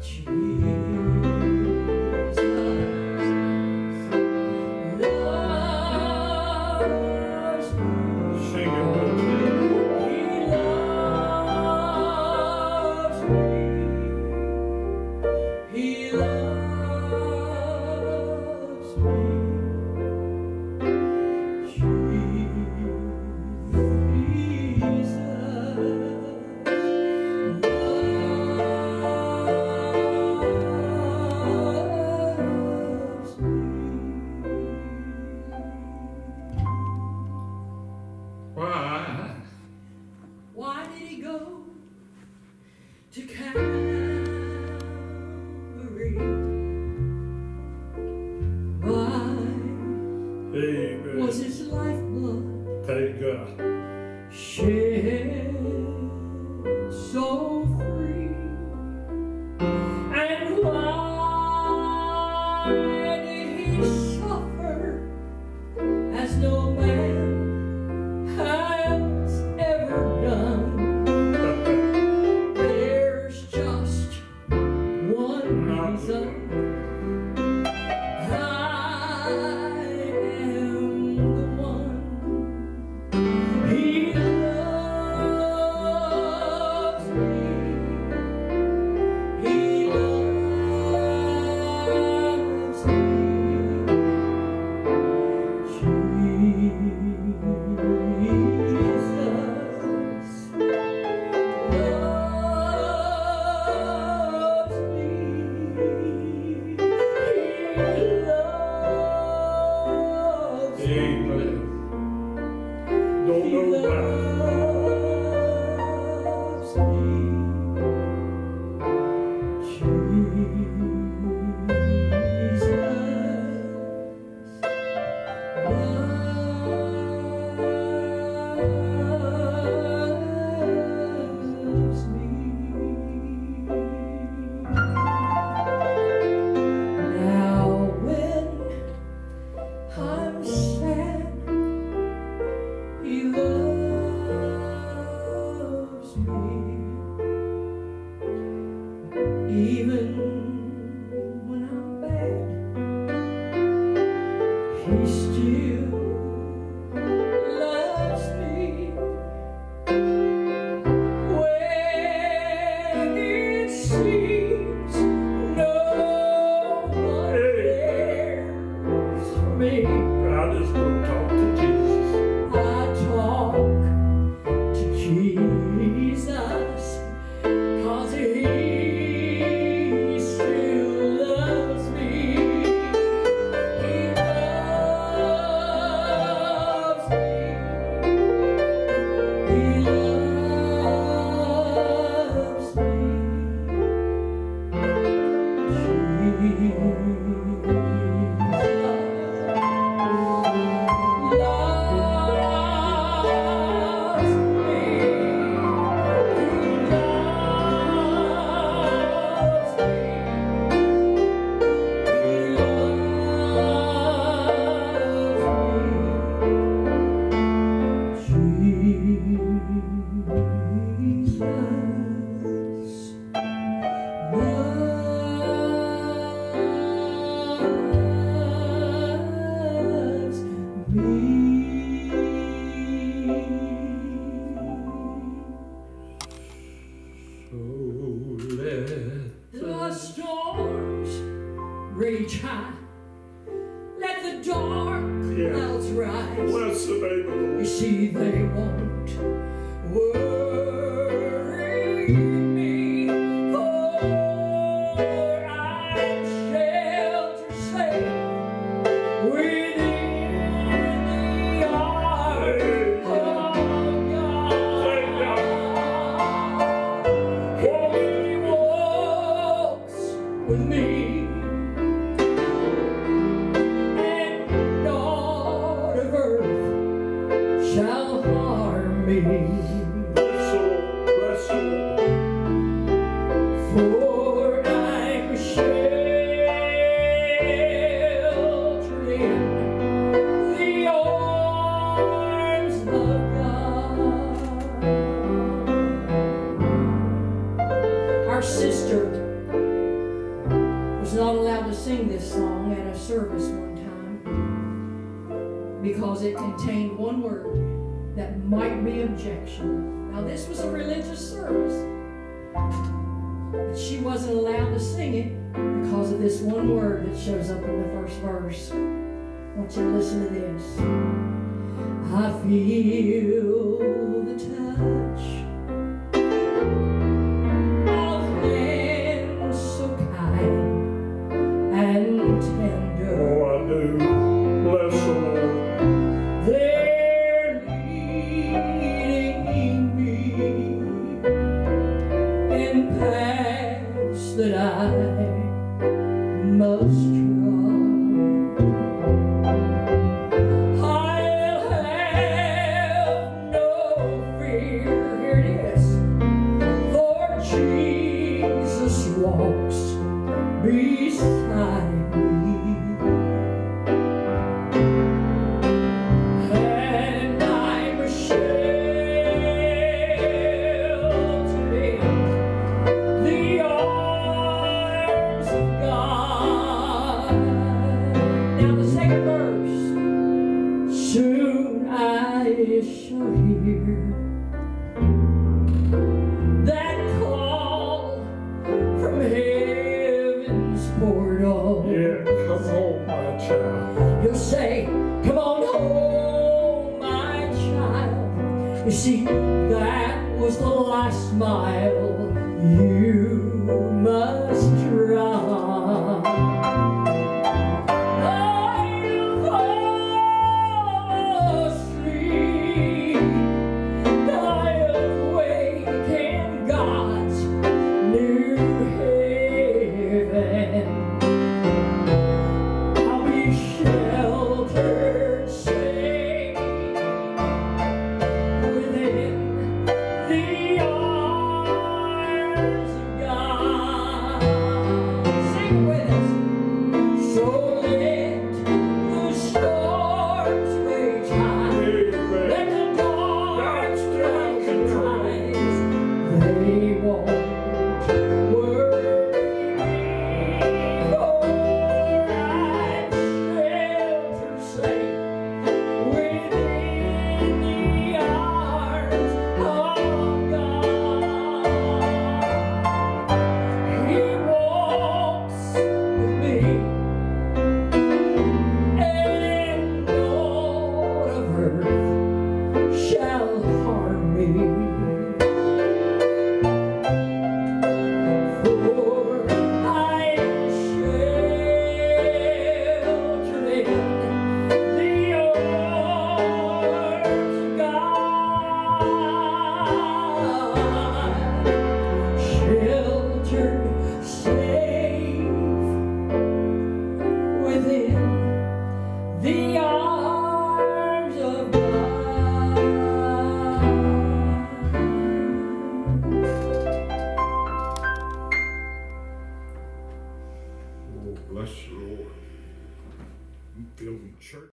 Why did he go to Calvary? Why was his lifeblood shed so free? And why did he suffer as no man has ever done? There's just one reason. I am the one. He loves me. He loves me. Don't know why. Now when I'm sad, he loves me. Even when I'm bad, he still loves me. When it seems no one cares for me, I just want to talk to Jesus. I talk to Jesus, 'cause he still loves me. He loves me. He loves me. The storms rage high, let the dark clouds rise. Bless the name of the You Lord. see, they won't worry me, for I'm sheltered safe within the arms of God. He walks with me, and naught of earth shall harm me. Bless the Lord. Bless the Lord. For I'm sheltered in the arms of God. Our sister sing this song at a service one time because it contained one word that might be objectionable. Now, this was a religious service, but she wasn't allowed to sing it because of this one word that shows up in the first verse. I want you to listen to this. I feel the touch of hands so kind and tender. Oh, I do. Bless the Lord. They're leading me in paths that I must trod. I'll have no fear. Here it is. For Jesus walks beside me. And I'm sheltered in the arms of God. Now the second verse. Soon I shall hear that call from heaven's portal. Yeah, come home, my child. He'll say, come on home, my child. You see, that was the last mile you must trod. I'll fall asleep. I'll wake in God's new heaven. I'll be sheltered safe within the arms of God. Sing with us. So let the storms rage high. Let Amen. the dark God's still in clouds control. rise. They won't